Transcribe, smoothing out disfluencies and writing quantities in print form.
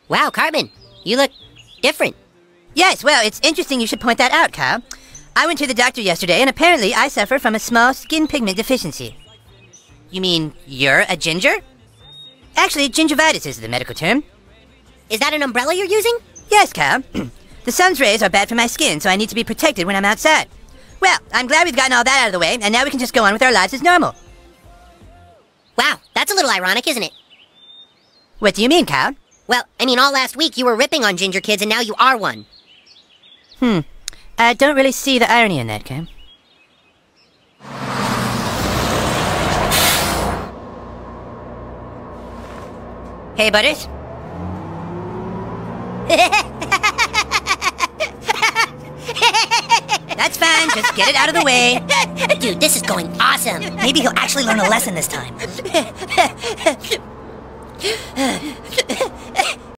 Wow, Cartman, you look different. Yes, well, it's interesting you should point that out, Kyle. I went to the doctor yesterday, and apparently I suffer from a small skin pigment deficiency. You mean you're a ginger? Actually, gingivitis is the medical term. Is that an umbrella you're using? Yes, Kyle. The sun's rays are bad for my skin, so I need to be protected when I'm outside. Well, I'm glad we've gotten all that out of the way, and now we can just go on with our lives as normal. Wow, that's a little ironic, isn't it? What do you mean, Kyle? Well, I mean, all last week you were ripping on ginger kids, and now you are one. I don't really see the irony in that, Kyle. Hey, Butters. That's fine, just get it out of the way. Dude, this is going awesome. Maybe he'll actually learn a lesson this time.